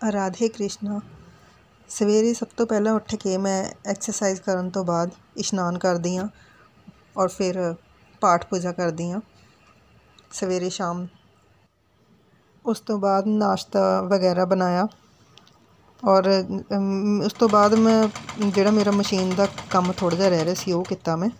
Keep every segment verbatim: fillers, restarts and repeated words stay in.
राधे कृष्णा। सवेरे सब तो पहला उठ के मैं एक्सरसाइज करन तो बाद इशनान करदी हाँ और फिर पाठ पूजा करदी हाँ सवेरे शाम। उस तो बाद नाश्ता वगैरह बनाया और उस तो बाद मैं जिहड़ा मेरा मशीन दा काम थोड़ा जिहा रह रहा सी ओह कीता मैं।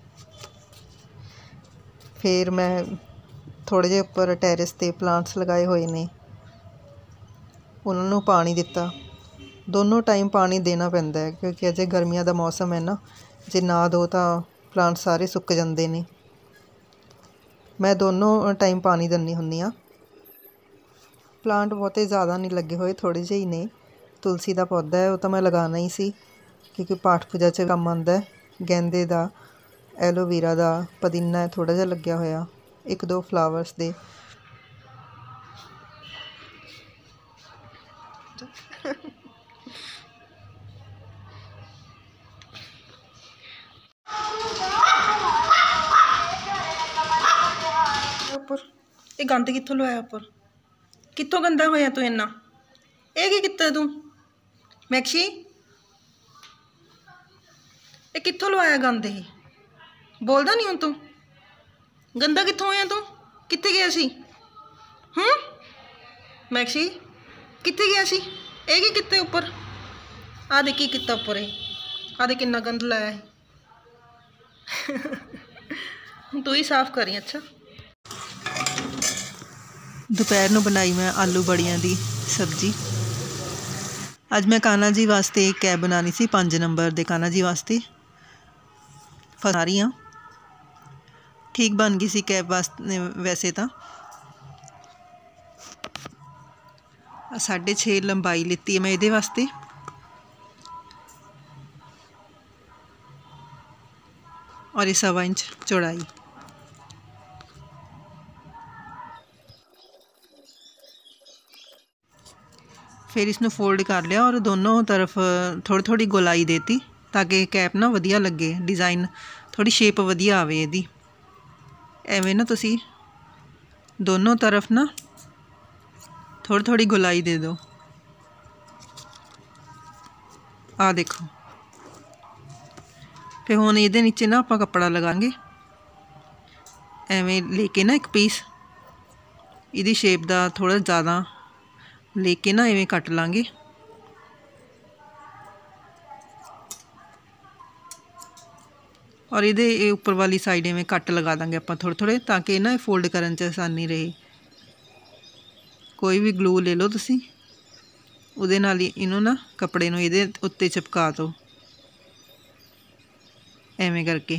फिर मैं थोड़े जे उपर टैरिस ते प्लांट्स लगाए हुए ने, उन्होंने पानी दिता। दोनों टाइम पानी देना पैंदा है क्योंकि अजे गर्मियां दा मौसम है ना, जे ना दो तो प्लांट सारे सुक जाते हैं। मैं दोनों टाइम पानी दिंदी हुंदी हाँ। प्लांट बहुते ज़्यादा नहीं लगे हुए, थोड़े जे ही ने। तुलसी का पौधा है, वह तो मैं लगाना ही सी क्योंकि पाठ पूजा च काम आंदा है। गेंदे का, एलोवीरा का, पुदीना है थोड़ा जिहा लग्या होया, एक दो फ्लावर्स दे। उपर ये गंद कित्थों लवाया? उपर कित्थों गंदा होया तू इन्ना? ये की कीता तू मैक्सी? ये कित्थों लवाया गंद? ही बोलदा नहीं हुण तू? गंदा कित्थों होया तू? कित्थे गया सी? हूँ मैक्सी कित्थे गया सी? ये की कीता उपर? आ दे की कीता उपर? आ दे किन्ना गंद लाया है। तू ही साफ करी। अच्छा दोपहर नूं बनाई मैं आलू बड़ियां दी सब्जी। अज मैं कान्हा जी वास्ते एक कैब बनानी सी, पाँच नंबर दे कान्हा जी वास्ते। फसा रही हाँ, ठीक बन गई सी कैब वास्ते वैसे तो। साढ़े छे लंबाई लिती है मैं इहदे वास्ते और ये सवा इंच चौड़ाई। फिर इसनूं फोल्ड कर लिया और दोनों तरफ थोड़ी थोड़ी गोलाई देती ताकि कैप ना वधिया लगे, डिज़ाइन थोड़ी शेप वधिया आवे इहदी। एवें ना तुसी दोनों तरफ ना थोड़ी थोड़ी गोलाई दे दो। आ देखो। फिर हुण इहदे नीचे ना आपां कपड़ा लगांगे, एवें लेके ना एक पीस इहदी शेप दा थोड़ा ज़्यादा लेके ना इवें कट लांगे। और इहदे उपर वाली साइड इवें कट लगा देंगे आपां थोड़े थोड़े, ताकि ना फोल्ड करन च आसानी रहे। कोई भी ग्लू ले लो तुसी, उहदे नाल ही इनू ना कपड़े नूं इहदे उत्ते चिपका दो एवें करके।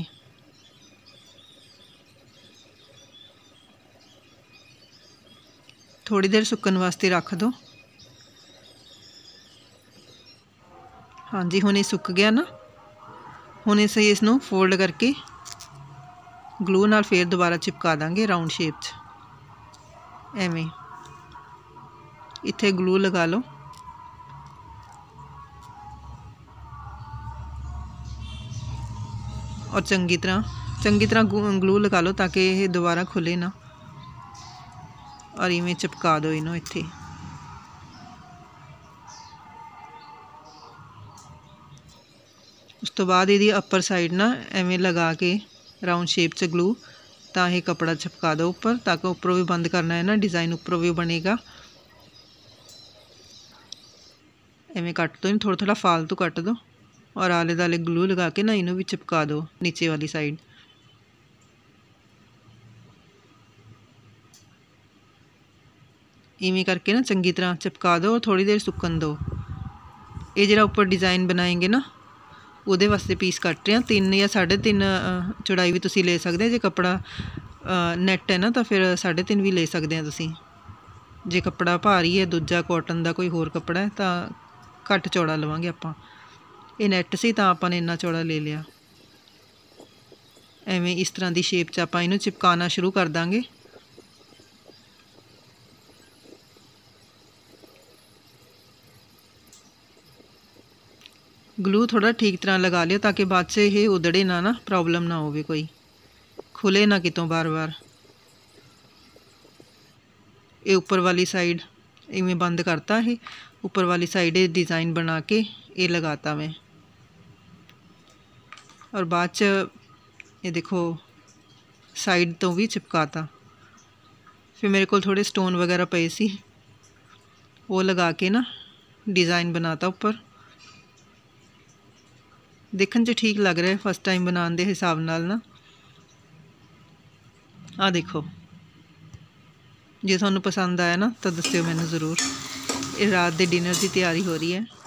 थोड़ी देर सुकन वास्ते रख दो। हाँ जी, हुण ये सुक गया ना। हुण इस इसनूं फोल्ड करके ग्लू नाल फिर दोबारा चिपका देंगे राउंड शेप च एवें। इत्थे ग्लू लगा लो और चंगी तरह चंगी तरह ग्लू लगा लो ताकि ये दोबारा खुले ना। और इवें चिपका दो इनू इत्थे। उस तो बाद इहदी अपर साइड ना एवें लगा के राउंड शेप च ग्लू, तां ये कपड़ा चिपका दो ऊपर, ताकि उपरों भी बंद करना है ना, डिज़ाइन उपरों भी बनेगा। एवें कट दो, इन थोड़ा थोड़ा फालतू कट दो और आले दाले ग्लू लगा के ना इनू भी चिपका दो नीचे वाली साइड। इवें करके ना चंगी तरह चिपका दो और थोड़ी देर सुकन दो। ये जिहड़ा उपर डिज़ाइन बनाएंगे ना, उहदे वास्ते पीस कट रहे हैं। तीन या साढ़े तीन चौड़ाई भी तुसी ले सकते हैं। जे कपड़ा नैट है ना तो फिर साढ़े तीन भी ले सकते हैं तुसी। जे कपड़ा भारी है दूजा कॉटन का कोई होर कपड़ा है तो घट चौड़ा लवांगे आपां। ये नैट सी तां आपां ने इन्ना चौड़ा ले लिया। एवें इस तरह की शेप च आपां इनू चिपकाना शुरू कर देंगे। ग्लू थोड़ा ठीक तरह लगा लियो ताकि बाद से ये उधड़े ना ना, प्रॉब्लम ना हो, कोई खुले ना कितों बार बार। ये ऊपर वाली साइड इवें बंद करता है, ऊपर वाली साइड डिज़ाइन बना के ये लगाता मैं। और बाद च ये देखो साइड तो भी चिपकाता। फिर मेरे को थोड़े स्टोन वगैरह पे सी, वो लगा के ना डिज़ाइन बनाता ऊपर। देखने च ठीक लग रहा है फस्ट टाइम बनाने के हिसाब नाल ना। आ देखो, जे तुहानू पसंद आया ना तो दस्सिओ मैनू ज़रूर। ये रात के डिनर की तैयारी हो रही है।